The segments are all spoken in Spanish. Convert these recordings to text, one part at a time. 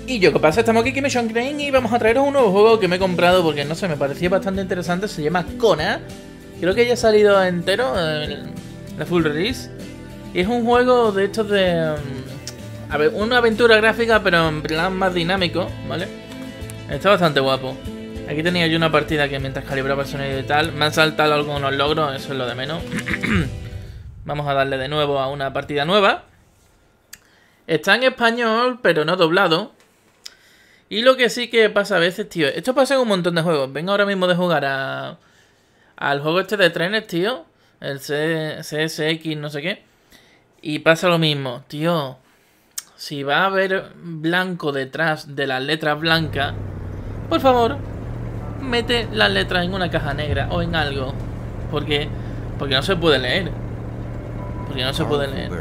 Y yo, ¿qué pasa? Estamos aquí, Mission Crane, y vamos a traeros un nuevo juego que me he comprado porque, no sé, me parecía bastante interesante. Se llama Kona. Creo que ya ha salido entero, la full release. Y es un juego de estos de... a ver, una aventura gráfica, pero en plan más dinámico, ¿vale? Está bastante guapo. Aquí tenía yo una partida que mientras calibraba el sonido y tal, me han saltado algunos logros, eso es lo de menos. Vamos a darle de nuevo a una partida nueva. Está en español, pero no doblado. Y lo que sí que pasa a veces, tío, esto pasa en un montón de juegos. Vengo ahora mismo de jugar al juego este de trenes, tío. El CSX, no sé qué. Y pasa lo mismo, tío. Si va a haber blanco detrás de las letras blancas, por favor, mete las letras en una caja negra o en algo. Porque no se puede leer. Porque no se puede leer.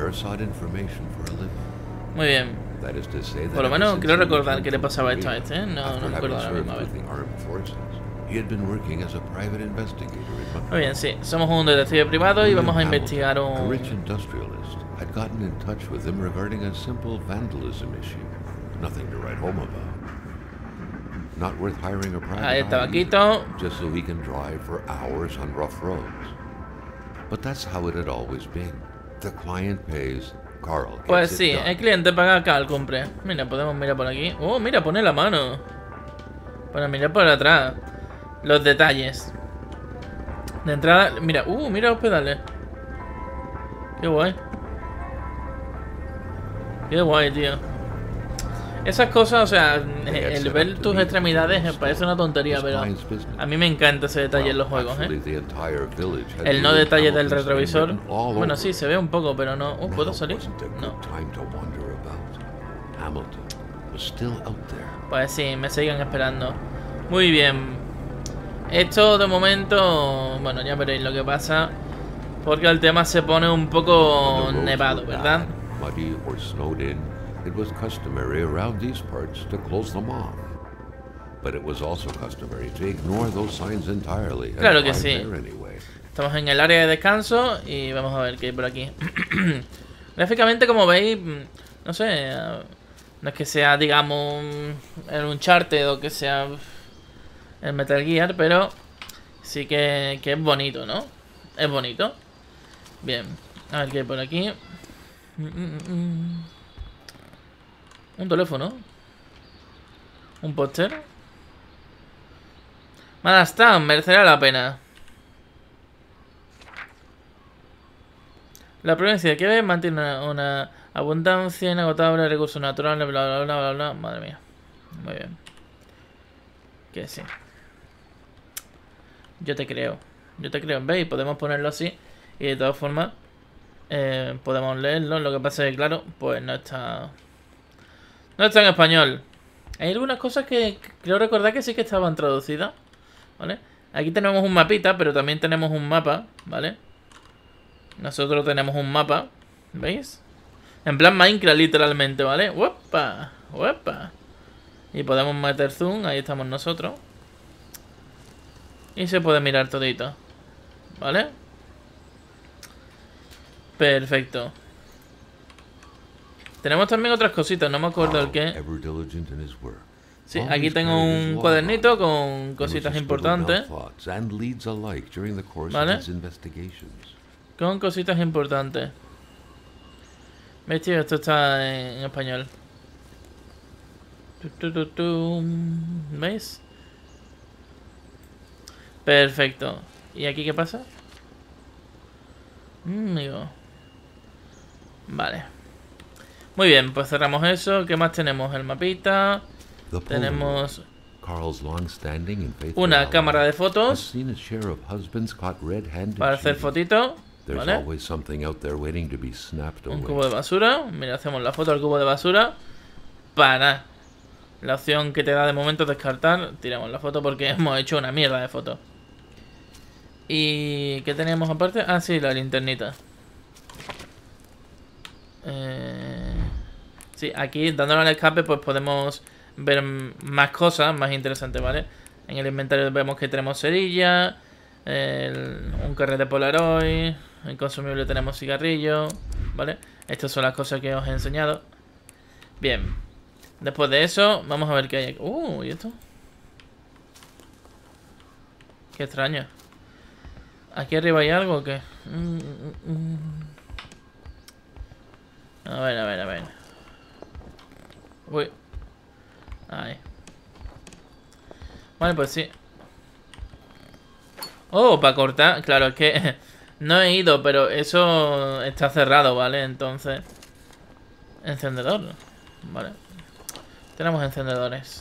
Muy bien. Por lo menos quiero recordar que le pasaba esto a este, ¿eh? No recuerdo ahora mismo. A ver. Muy bien, sí. Somos un detective privado y vamos a investigar un... Had gotten in touch with him regarding a simple vandalism issue. Nothing to write home about. Not worth hiring a private Ahí está eye Vaquito. just so he can drive for hours on rough roads. But that's how it had always been. The client pays, Carl gets Pues it sí, done. el cliente paga acá al compre. Mira, podemos mirar por aquí. Oh, mira, pone la mano. Para mirar por atrás. Los detalles. De entrada, mira, mira los pedales. Qué guay. Qué guay, tío. Esas cosas, o sea, el ver tus extremidades me parece una tontería, pero a mí me encanta ese detalle en los juegos, ¿eh? El no detalle del retrovisor. Bueno, sí, se ve un poco, pero no... ¿puedo salir? No. Pues sí, me sigan esperando. Muy bien. Esto de momento... Bueno, ya veréis lo que pasa. Porque el tema se pone un poco nevado, ¿verdad? Muddy or snowed in, it was customary around these parts to close them off. But it was also customary to ignore those signs entirely. Claro que sí. Estamos en el área de descanso y vamos a ver qué hay por aquí. Gráficamente, como veis, no sé, no es que sea, digamos, el Uncharted o que sea el Metal Gear, pero sí que es bonito, ¿no? Es bonito. Bien, a ver qué hay por aquí. Un teléfono. Un póster. Madastan, merecerá la pena. La provincia de Quebec mantiene una abundancia inagotable de recursos naturales, bla bla bla bla bla. Madre mía. Muy bien. Que sí. Yo te creo. Yo te creo. ¿Veis? Podemos ponerlo así. Y de todas formas podemos leerlo. Lo que pasa es que, claro, pues no está en español. Hay algunas cosas que creo recordar que sí que estaban traducidas, ¿vale? Aquí tenemos un mapita, pero también tenemos un mapa, ¿vale? Nosotros tenemos un mapa, ¿veis? En plan Minecraft, literalmente, ¿vale? ¡Uepa! ¡Uepa! Y podemos meter zoom, ahí estamos nosotros. Y se puede mirar todito, ¿vale? Perfecto. Tenemos también otras cositas, no me acuerdo el qué. Sí, aquí tengo un cuadernito con cositas importantes. ¿Vale? Con cositas importantes. ¿Veis, tío? Esto está en español. ¿Veis? Perfecto. ¿Y aquí qué pasa? Amigo. Vale. Muy bien, pues cerramos eso. ¿Qué más tenemos? El mapita. Tenemos una cámara de fotos para hacer fotitos. ¿Vale? Un cubo de basura. Mira, hacemos la foto al cubo de basura. Para la opción que te da de momento es descartar. Tiramos la foto porque hemos hecho una mierda de foto. ¿Y qué teníamos aparte? Ah, sí, la linternita. Sí, aquí dándole al escape pues podemos ver más cosas más interesantes, ¿vale? En el inventario vemos que tenemos cerillas, un carrete Polaroid, en consumible tenemos cigarrillos, ¿vale? Estas son las cosas que os he enseñado. Bien. Después de eso, vamos a ver qué hay aquí. ¿Y esto? Qué extraño. ¿Aquí arriba hay algo o qué? A ver, a ver, a ver. Uy. Ahí. Vale, pues sí. Oh, para cortar. Claro, es que no he ido, pero eso está cerrado, ¿vale? Entonces... Encendedor. Vale. Tenemos encendedores.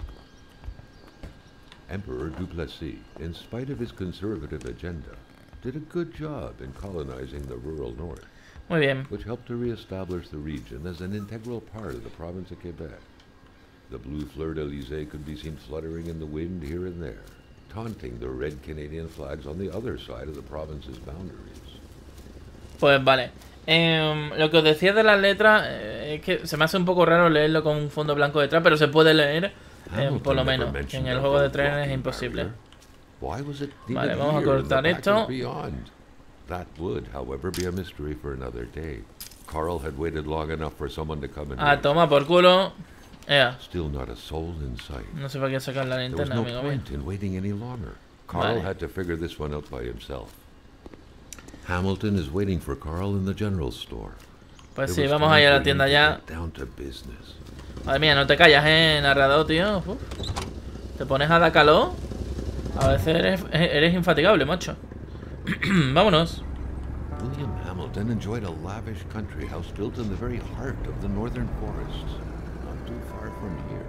Emperor Duplessis, in spite of his conservative agenda, did a good job in colonizing the rural north, Muy bien. which helped to re-establish the region as an integral part of the province of Quebec. The blue fleur-de-lis could be seen fluttering in the wind here and there, taunting the red Canadian flags on the other side of the province's boundaries. Pues vale. Lo que os decía de las letras es que se me hace un poco raro leerlo con un fondo blanco detrás, pero se puede leer, por lo menos. Que en el juego de trenes es imposible. Vale, vamos a cortar esto. That would, however, be a mystery for another day. Carl had waited long enough for someone to come and toma por culo. Still not a soul in sight. No sé para qué sacar la There was linterna, no amigo mío. point in waiting any longer. Carl Vale. had to figure this one out by himself. Hamilton is waiting for Carl in the general store. Pues It sí, was vamos time a ir a for la him tienda to ya. get down to business. Madre mía, no te callas, narrador, tío. Uf. Te pones a dar calor. A veces eres infatigable, macho. Vámonos. William Hamilton enjoyed a lavish country house built in the very heart of the northern forests, not too far from here.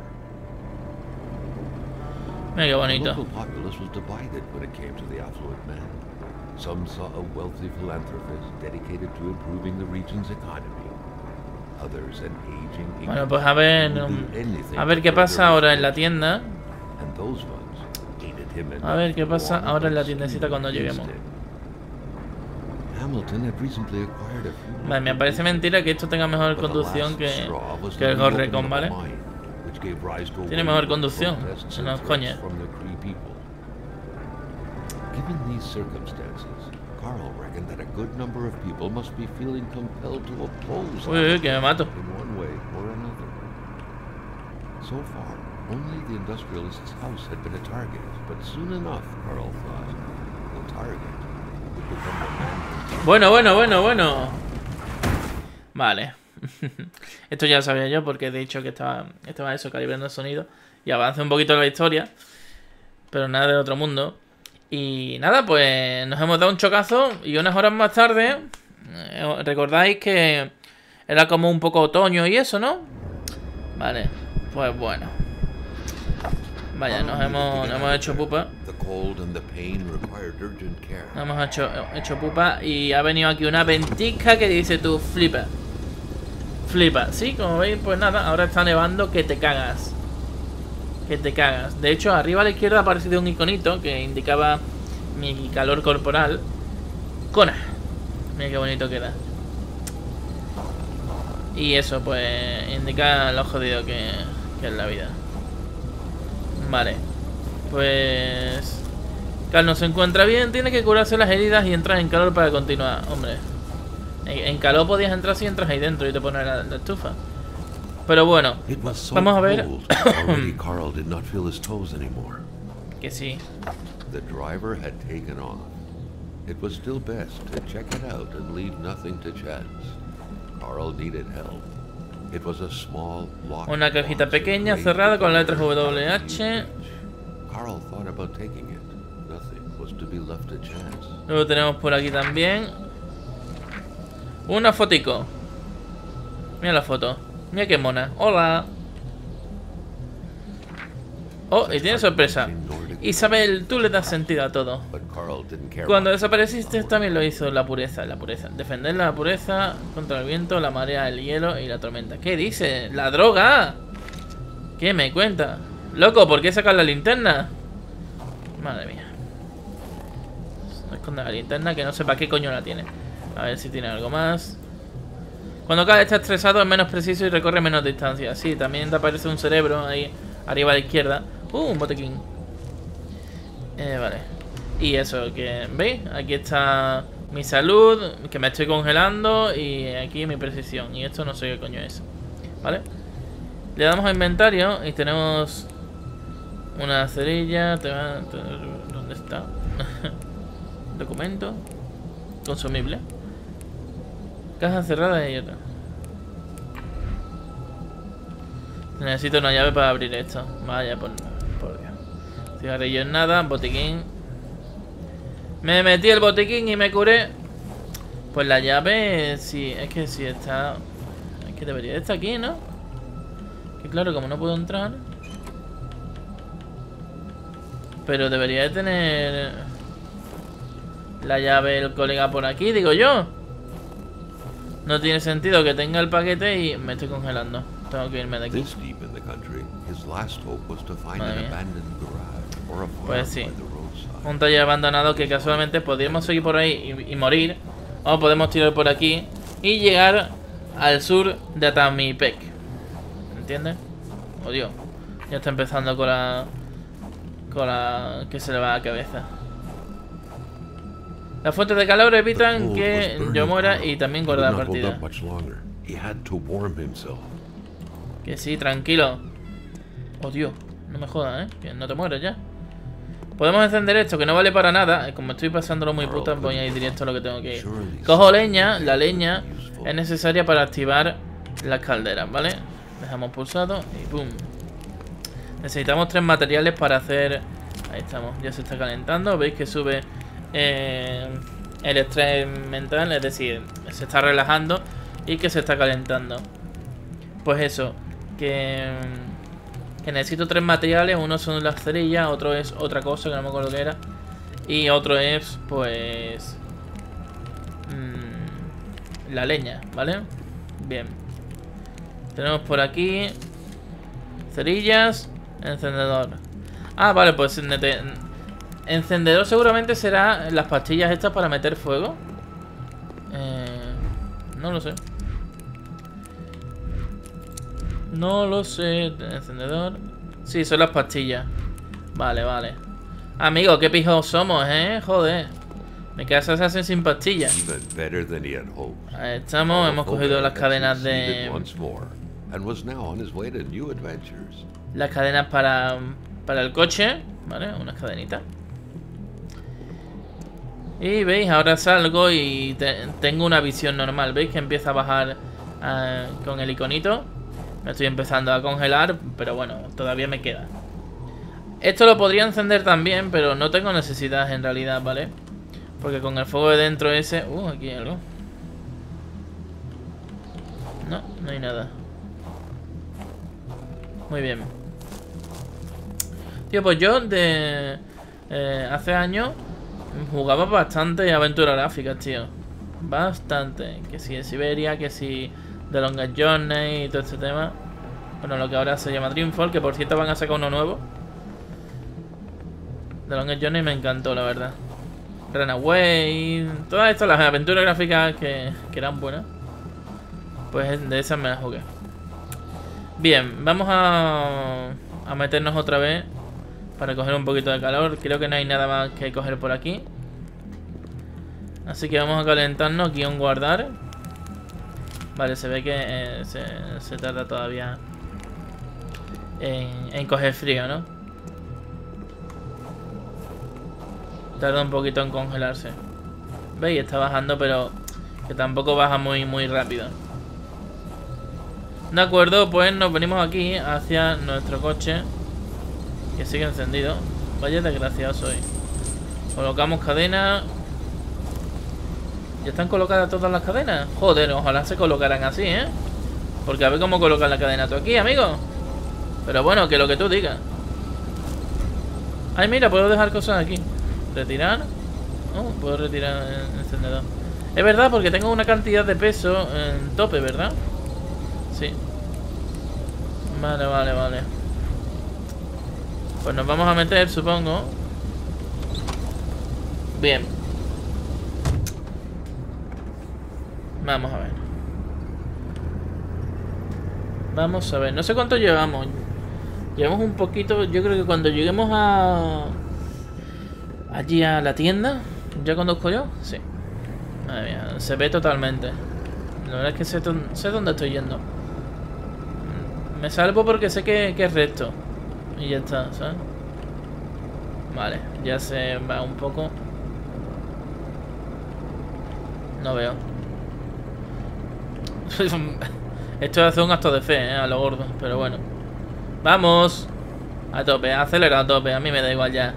Mira qué The bonito. local populace was divided when it came to the affluent man. Some saw a wealthy philanthropist dedicated to improving the region's economy. Others an aging Bueno, pues a ver, qué pasa ahora en la tienda. And those ones hated him A ver qué pasa and ahora en la wanted to tiendecita cuando scheme lleguemos. against him. Hamilton had recently acquired a few Vale, me parece mentira que esto tenga mejor conducción que el Ghost Recon, ¿vale? Tiene mejor conducción, si no es coña. Given these circumstances, Carl reckoned that a good number of people must be feeling compelled to oppose Uy, que me mato. in one way or another. So far, only the industrialist's house had been a target, but soon enough, Carl thought, the target would become the man. Bueno. Vale. Esto ya lo sabía yo porque he dicho que estaba eso, calibrando el sonido. Y avanza un poquito la historia. Pero nada del otro mundo. Y nada, pues nos hemos dado un chocazo. Y unas horas más tarde, recordáis que era como un poco otoño y eso, ¿no? Vale, pues bueno. Vaya, nos hemos hecho pupa. Nos hemos hecho pupa. Y ha venido aquí una ventisca que dice tú, flipa. Flipa, sí, como veis, pues nada, ahora está nevando que te cagas. Que te cagas. De hecho, arriba a la izquierda ha aparecido un iconito que indicaba mi calor corporal. Kona. Mira qué bonito queda. Y eso, pues, indica lo jodido que es la vida. Vale. Pues... Carl no se encuentra bien, tiene que curarse las heridas y entrar en calor para continuar. Hombre, en calor podías entrar si entras ahí dentro y te pones la estufa. Pero bueno, vamos a ver. Carl did not feel his toes anymore. Que sí. The driver had taken off. It was still best to check it out and leave nothing to chance. Carl needed help. It was a small locked Una cajita box pequeña engraved cerrada con with letras WH. Carl thought about taking it. Nothing was to be left to chance. Luego tenemos por aquí también una fotico. Mira la foto. Mira qué mona. Hola. Oh, y tiene sorpresa. Isabel, tú le das sentido a todo. But Carl didn't care Cuando much. desapareciste también lo hizo la pureza. Defender la pureza contra el viento, la marea, el hielo y la tormenta. ¿Qué dice? ¡La droga! ¿Qué me cuenta? Loco, ¿por qué sacar la linterna? Madre mía. Esconde la linterna que no sé para qué coño la tiene. A ver si tiene algo más. Cuando Carl está estresado es menos preciso y recorre menos distancia. Sí, también te aparece un cerebro ahí arriba a la izquierda. Un botequín. Vale. Y eso, que ¿veis? Aquí está mi salud, que me estoy congelando. Y aquí mi precisión. Y esto no sé qué coño es. ¿Vale? Le damos a inventario y tenemos una cerilla. ¿Dónde está? Documento. Consumible. Caja cerrada y otra. Necesito una llave para abrir esto. Vaya, por Dios. Cigarrillos nada, botiquín. Me metí el botiquín y me curé. Pues la llave, sí, es que sí está. Es que debería estar aquí, ¿no? Que claro, como no puedo entrar. Pero debería de tener la llave el colega por aquí, digo yo. No tiene sentido que tenga el paquete y me estoy congelando. Tengo que irme de aquí. Pues sí. Un taller abandonado que casualmente podríamos seguir por ahí y morir. O podemos tirar por aquí y llegar al sur de Atamipek. ¿Entiendes? Oh Dios. Ya está empezando con la que se le va a la cabeza. Las fuentes de calor evitan que yo muera y también guardar la partida. Que sí, tranquilo. Oh Dios, no me jodas, que no te mueres ya. Podemos encender esto, que no vale para nada. Como estoy pasándolo muy puta, voy a ir directo a lo que tengo que ir. Cojo leña, la leña es necesaria para activar las calderas, ¿vale? Dejamos pulsado y ¡pum! Necesitamos 3 materiales para hacer... Ahí estamos, ya se está calentando. Veis que sube el estrés mental, es decir, se está relajando y que se está calentando. Pues eso, que necesito 3 materiales. Uno son las cerillas, otro es otra cosa que no me acuerdo qué era. Y otro es, pues... la leña, ¿vale? Bien. Tenemos por aquí cerillas, encendedor. Ah, vale, pues encendedor seguramente será las pastillas estas para meter fuego. No lo sé. No lo sé. Encendedor. Sí, son las pastillas. Vale, vale. Amigo, qué pijos somos, joder. Me quedas Assassin sin pastillas. Ahí estamos, hemos cogido las cadenas de... Las cadenas para el coche, ¿vale? Unas cadenitas. Y veis, ahora salgo y tengo una visión normal. ¿Veis que empieza a bajar con el iconito? Me estoy empezando a congelar, pero bueno, todavía me queda. Esto lo podría encender también, pero no tengo necesidad en realidad, ¿vale? Porque con el fuego de dentro ese... aquí hay algo. No, no hay nada. Muy bien. Tío, pues yo de... hace años jugaba bastante aventuras gráficas, tío. Bastante. Que si de Siberia, que si de Longest Journey y todo este tema. Bueno, lo que ahora se llama Dreamfall, que por cierto van a sacar uno nuevo. The Longest Journey me encantó, la verdad. Runaway, todas estas, las aventuras gráficas que eran buenas. Pues de esas me las jugué. Bien, vamos a meternos otra vez para coger un poquito de calor. Creo que no hay nada más que coger por aquí. Así que vamos a calentarnos aquí en guardar. Vale, se ve que se tarda todavía en coger frío, ¿no? Tarda un poquito en congelarse. ¿Veis? Está bajando, pero que tampoco baja muy rápido. De acuerdo, pues nos venimos aquí hacia nuestro coche, que sigue encendido. Vaya desgraciado soy. Colocamos cadenas. ¿Ya están colocadas todas las cadenas? Joder, ojalá se colocaran así, porque a ver cómo colocan la cadena tú aquí, amigo. Pero bueno, que lo que tú digas. Ay, mira, puedo dejar cosas aquí. Retirar. Puedo retirar el encendedor. Es verdad, porque tengo una cantidad de peso en tope, ¿verdad? Sí. Vale. Pues nos vamos a meter, supongo. Bien. Vamos a ver. Vamos a ver. No sé cuánto llevamos. Llevamos un poquito. Yo creo que cuando lleguemos allí a la tienda. ¿Ya conduzco yo? Sí. Madre mía, se ve totalmente. La verdad es que sé dónde estoy yendo. Me salvo porque sé que es recto. Y ya está, ¿sabes? Vale, ya se va un poco. No veo. Esto hace un acto de fe, a lo gordo. Pero bueno. ¡Vamos! A tope, acelera a tope. A mí me da igual ya.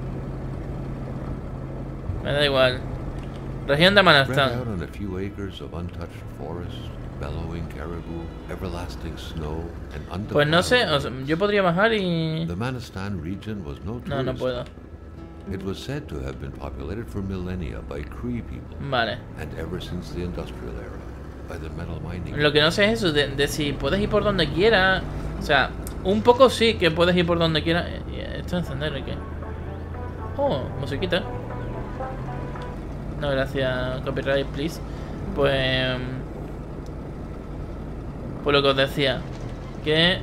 Me da igual. Región de Spread Manastan. out on a few acres of untouched forest, bellowing caribou, everlasting snow, and Pues no sé, undefiled o sea, yo podría bajar y... The Manastan region was no No, no tourist. puedo. It was said to have been populated for millennia by Cree people, Vale. and ever since the industrial era, by the metal mining. Lo que no sé es eso, de si puedes ir por donde quieras. O sea, un poco sí que puedes ir por donde quieras. ¿Esto es encender o qué? Oh, musiquita. No, gracias, copyright, please. Pues lo que os decía. Que...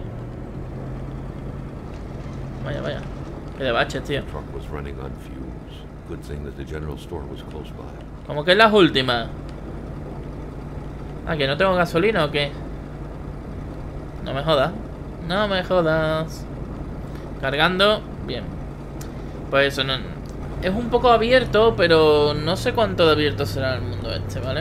Vaya, vaya. Que de baches, tío. The truck was running on fumes. Good thing that the general store was close by. Como que es las últimas. Ah, ¿que no tengo gasolina o qué? No me jodas. No me jodas. Cargando. Bien. Pues eso, no... Es un poco abierto, pero no sé cuánto de abierto será el mundo este, ¿vale?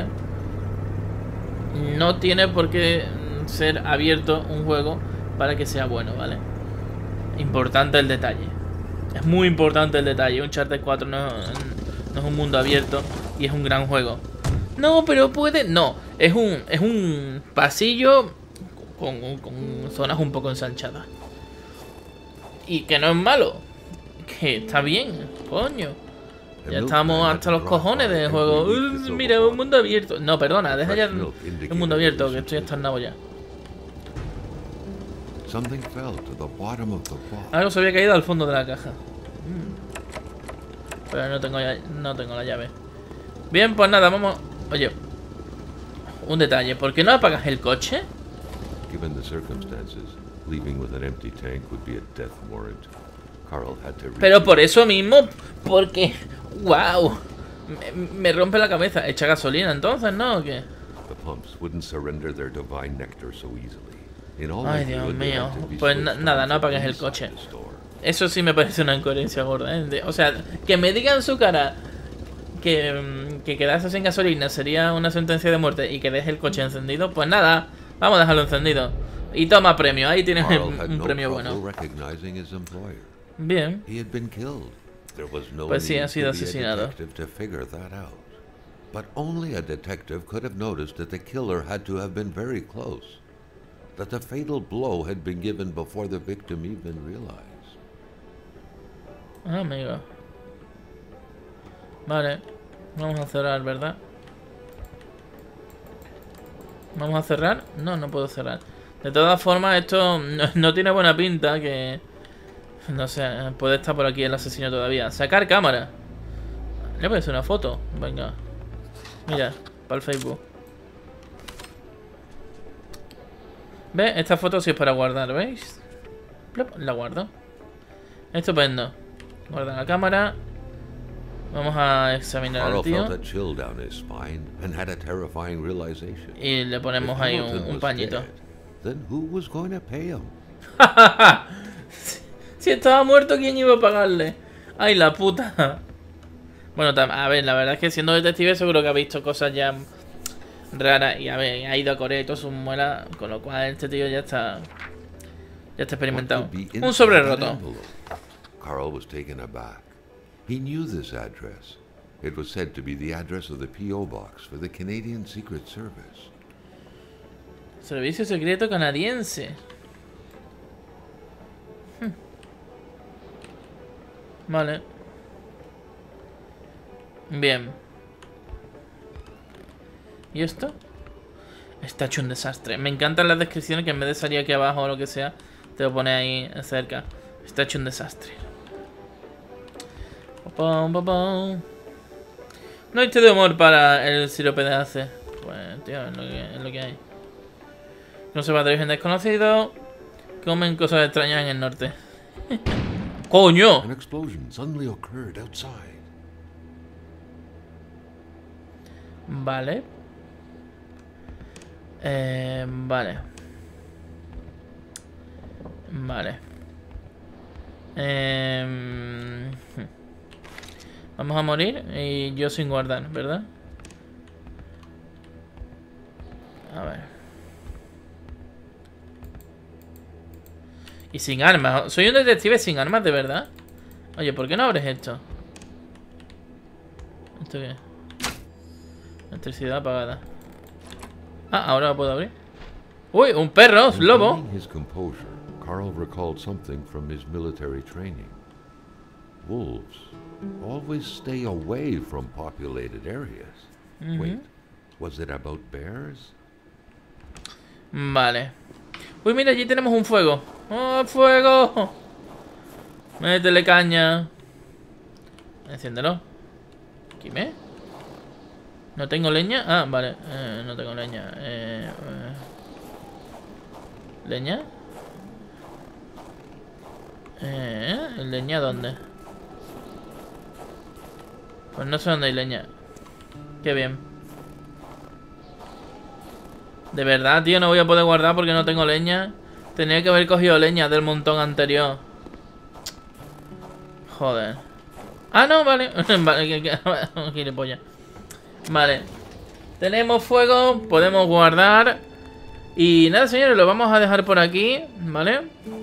No tiene por qué ser abierto un juego para que sea bueno, ¿vale? Importante el detalle. Es muy importante el detalle. Uncharted 4 no es un mundo abierto y es un gran juego. No, pero puede... No, es un pasillo con zonas un poco ensanchadas. Y que no es malo. Que está bien, coño. Ya estamos hasta los cojones de juego. Mira, un mundo abierto. No, perdona, deja ya el mundo abierto, que estoy estarnado ya. Something fell to the bottom of the box. Algo se había caído al fondo de la caja. Pero no tengo la llave. Bien, pues nada, vamos... Oye, un detalle. ¿Por qué no apagas el coche? Given the circumstances, leaving with an empty tank would be a death warrant. Carl had to Pero por eso mismo, porque... ¡Wow! Me rompe la cabeza. ¿Echa gasolina entonces, no? ¿O qué? The pumps wouldn't surrender their divine nectar so easily. In all Ay, Dios likelihood, they mío. had to be Pues switched nada, on no from apagues el inside coche. the store. Eso sí me parece una incoherencia gorda, ¿eh? O sea, que me diga en su cara que quedarse sin gasolina sería una sentencia de muerte y que deje el coche encendido, pues nada, vamos a dejarlo encendido. Y toma premio, ahí tienes Carl had un no premio trouble bueno. recognizing his employer. Bien. He had been killed. There was no Pues sí, need ha sido to be a asesinado. detective to figure that out. But only a detective could have noticed that the killer had to have been very close. That the fatal blow had been given before the victim even realized. Ah, amigo. Vale. Vamos a cerrar, ¿verdad? ¿Vamos a cerrar? No, no puedo cerrar. De todas formas, esto no tiene buena pinta, que... No sé, puede estar por aquí el asesino todavía. Sacar cámara. Le voy a hacer una foto. Venga. Mira, para el Facebook. ¿Ves? Esta foto sí es para guardar, ¿veis? Plop, la guardo. Estupendo. Guarda la cámara. Vamos a examinar al Carl tío. felt a chill down his spine and had a terrifying realization. Y le ponemos If ahí Hamilton un was pañito. dead, then who was going to pay him? Si estaba muerto, ¿quién iba a pagarle? Ay, la puta. Bueno, a ver, la verdad es que siendo detective seguro que ha visto cosas ya raras. Y a ver, ha ido a Corea y todo su muela. Con lo cual este tío ya está experimentado. What could be Un inside sobre that roto. envelope? Carl was taken aback. He knew this address. It was said to be the address of the P.O. box for the Canadian Secret Service. Servicio secreto canadiense. Vale. Bien. ¿Y esto? Está hecho un desastre. Me encantan las descripciones que en vez de salir aquí abajo o lo que sea, te lo pone ahí cerca. Está hecho un desastre. Pam, pam, pam. Noche de humor para el sirope de Ace. Pues, tío, es lo que hay. Conservadores en desconocido. Comen cosas extrañas en el norte. ¡Coño! An explosion suddenly occurred outside. Vale. Vale. Vale. Vamos a morir y yo sin guardar, ¿verdad? A ver. Y sin armas. Soy un detective sin armas, ¿de verdad? Oye, ¿por qué no abres esto? ¿Esto qué? Electricidad apagada. Ah, ahora lo puedo abrir. Uy, un perro, un lobo. Regaining his composure, Carl recalled something from his military training. Wolves always stay away from populated areas. Wait, was it about bears? Vale. Uy, mira, allí tenemos un fuego. ¡Oh, fuego! Métele caña. Enciéndelo. ¿Quime? ¿No tengo leña? Ah, vale. No tengo leña. ¿Leña? ¿Leña dónde? Pues no sé dónde hay leña. Qué bien. De verdad, tío, no voy a poder guardar porque no tengo leña. Tenía que haber cogido leña del montón anterior. Joder. Ah, no, vale. Vale, gilipollas. Vale. Tenemos fuego, podemos guardar. Y nada, señores, lo vamos a dejar por aquí, ¿vale?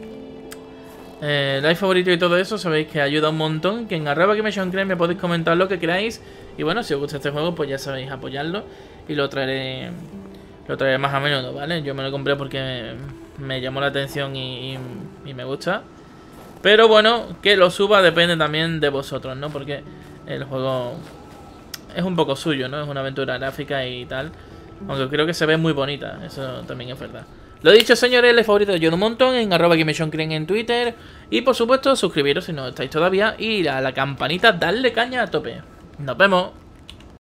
Like, favorito y todo eso, sabéis que ayuda un montón. Que en @GameShawnCrane me podéis comentar lo que queráis. Y bueno, si os gusta este juego, pues ya sabéis apoyarlo. Y lo traeré más a menudo, ¿vale? Yo me lo compré porque me llamó la atención y me gusta. Pero bueno, que lo suba depende también de vosotros, ¿no? Porque el juego es un poco suyo, ¿no? Es una aventura gráfica y tal. Aunque creo que se ve muy bonita, eso también es verdad. Lo dicho, señores, les favorito yo un montón en @GameShawnCrane en Twitter. Y por supuesto, suscribiros si no estáis todavía. Y a la campanita, darle caña a tope. Nos vemos.